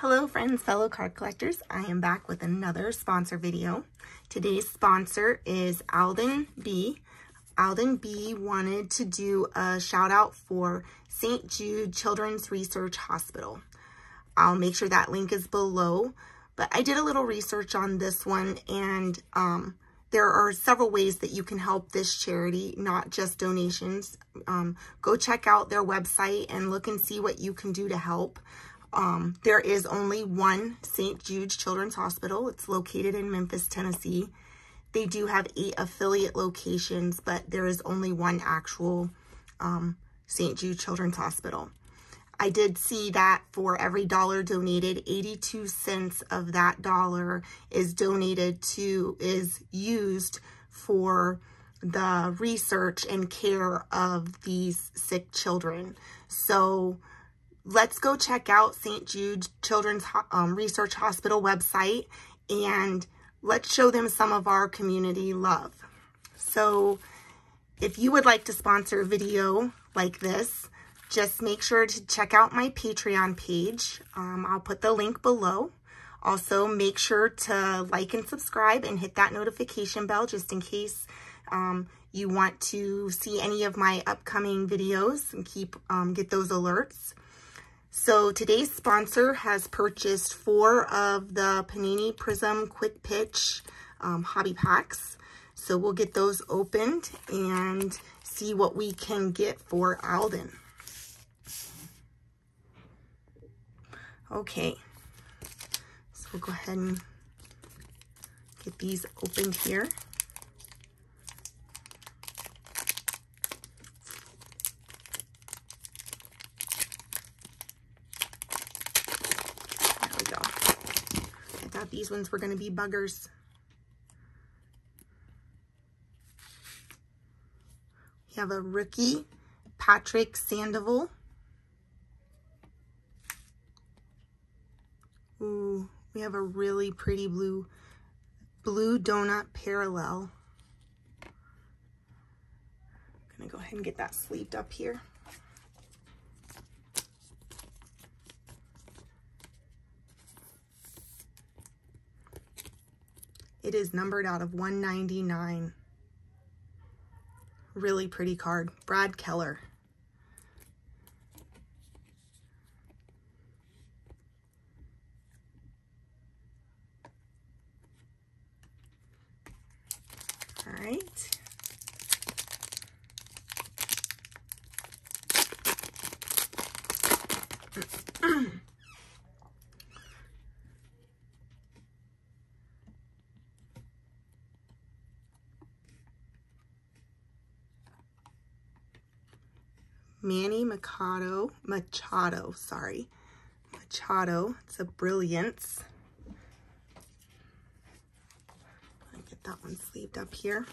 Hello friends, fellow card collectors. I am back with another sponsor video. Today's sponsor is Alden B. Alden B wanted to do a shout out for St. Jude Children's Research Hospital. I'll make sure that link is below, but I did a little research on this one, and there are several ways that you can help this charity, not just donations. Go check out their website and look and see what you can do to help. There is only one St. Jude Children's Hospital. It's located in Memphis, Tennessee. They do have 8 affiliate locations, but there is only one actual St. Jude Children's Hospital. I did see that for every dollar donated, 82 cents of that dollar is used for the research and care of these sick children. So let's go check out St. Jude Children's Research Hospital website, and let's show them some of our community love. So if you would like to sponsor a video like this, just make sure to check out my Patreon page. I'll put the link below. Also, make sure to like and subscribe and hit that notification bell just in case you want to see any of my upcoming videos and get those alerts. So today's sponsor has purchased 4 of the Panini Prism Quick Pitch hobby packs. So we'll get those opened and see what we can get for Alden. Okay, so we'll go ahead and get these opened here. These ones were going to be buggers. We have a rookie, Patrick Sandoval. Ooh, we have a really pretty blue donut parallel. I'm going to go ahead and get that sleeved up here. It is numbered out of 199. Really pretty card. Brad Keller. All right. Manny Machado, sorry. Machado, it's a Brilliance. Let me get that one sleeved up here.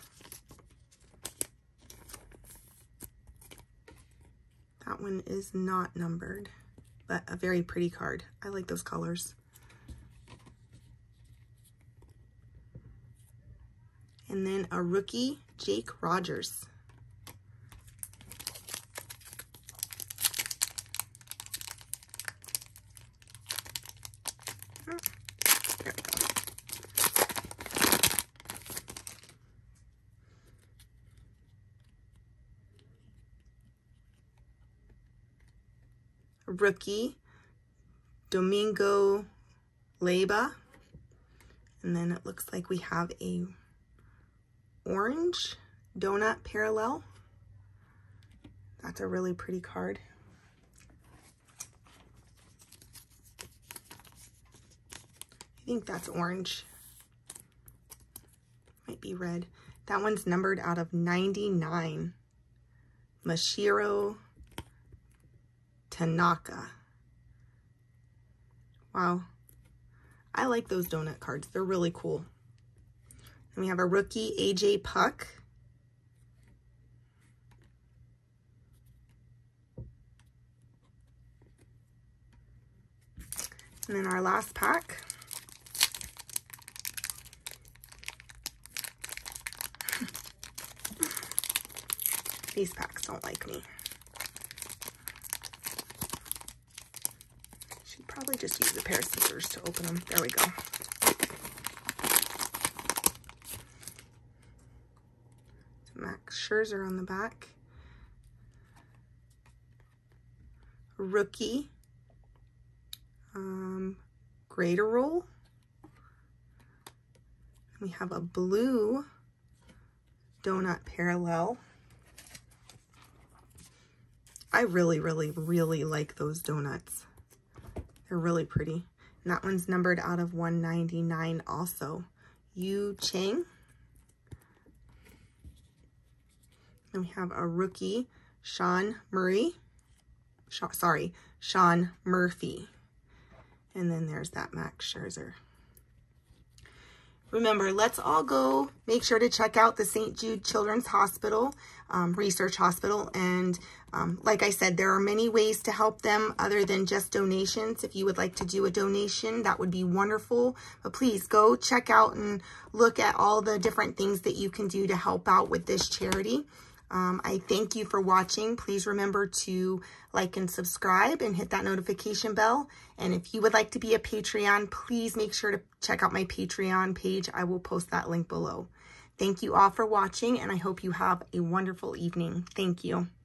That one is not numbered, but a very pretty card. I like those colors. And then a rookie, Jake Rogers. There we go. Rookie, Domingo Leyba. And then it looks like we have a orange donut parallel. That's a really pretty card. I think that's orange. Might be red. That one's numbered out of 99. Mashiro Tanaka. Wow. I like those donut cards. They're really cool. And we have a rookie, AJ Puck. And then our last pack. These packs don't like me. Should probably just use a pair of scissors to open them. There we go. Max Scherzer on the back. Rookie. Graterol. We have a blue donut parallel. I really, really, really like those donuts. They're really pretty. And that one's numbered out of 199 also. Yu Chang. And we have a rookie, Sean Murphy. And then there's that Max Scherzer. Remember, let's all go make sure to check out the St. Jude Children's Hospital, Research Hospital. And like I said, there are many ways to help them other than just donations. If you would like to do a donation, that would be wonderful. But please go check out and look at all the different things that you can do to help out with this charity. I thank you for watching. Please remember to like and subscribe and hit that notification bell. And if you would like to be a Patreon, please make sure to check out my Patreon page. I will post that link below. Thank you all for watching, and I hope you have a wonderful evening. Thank you.